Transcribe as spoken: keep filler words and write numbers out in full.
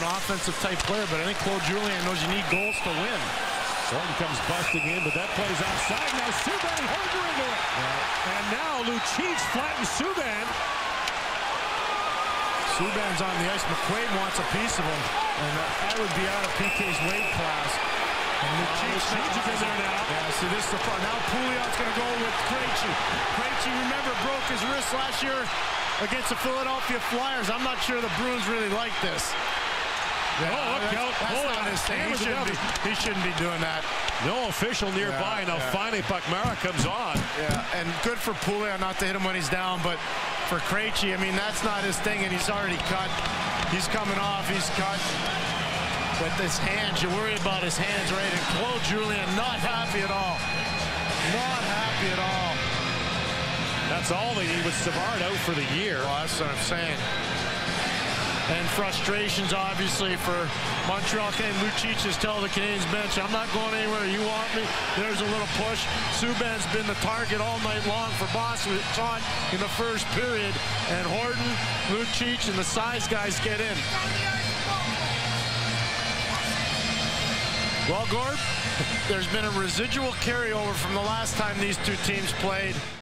an offensive type player, but I think Claude Julien knows you need goals to win. Horton comes busting in, but that plays outside. Now Subban and Horton into it. Yeah. And now Lucic flattens Subban. Subban's on the ice. McQuaid wants a piece of him, and that would be out of P K's weight class. And Lucic is in there now. Yeah, see, this is the part. Now Pouliot's going to go with Krejci. Krejci, remember, broke his wrist last year against the Philadelphia Flyers. I'm not sure the Bruins really like this. Yeah, oh, look out. That's oh, not his thing. He shouldn't, be, he shouldn't be doing that. No official nearby. Yeah, now yeah. finally Pakmara comes on. Yeah, and good for Pouliot not to hit him when he's down, but for Krejci, I mean, that's not his thing, and he's already cut. He's coming off. He's cut. With his hands, you worry about his hands, right? And Claude Julien not happy at all. Not happy at all. That's all they need with Savard out for the year. Well, that's what I'm saying. And frustrations, obviously, for Montreal. And Lucic is telling the Canadiens bench, I'm not going anywhere. You want me? There's a little push. Subban's been the target all night long for Boston. It's on in the first period. And Horton, Lucic, and the size guys get in. Well, Gord, there's been a residual carryover from the last time these two teams played.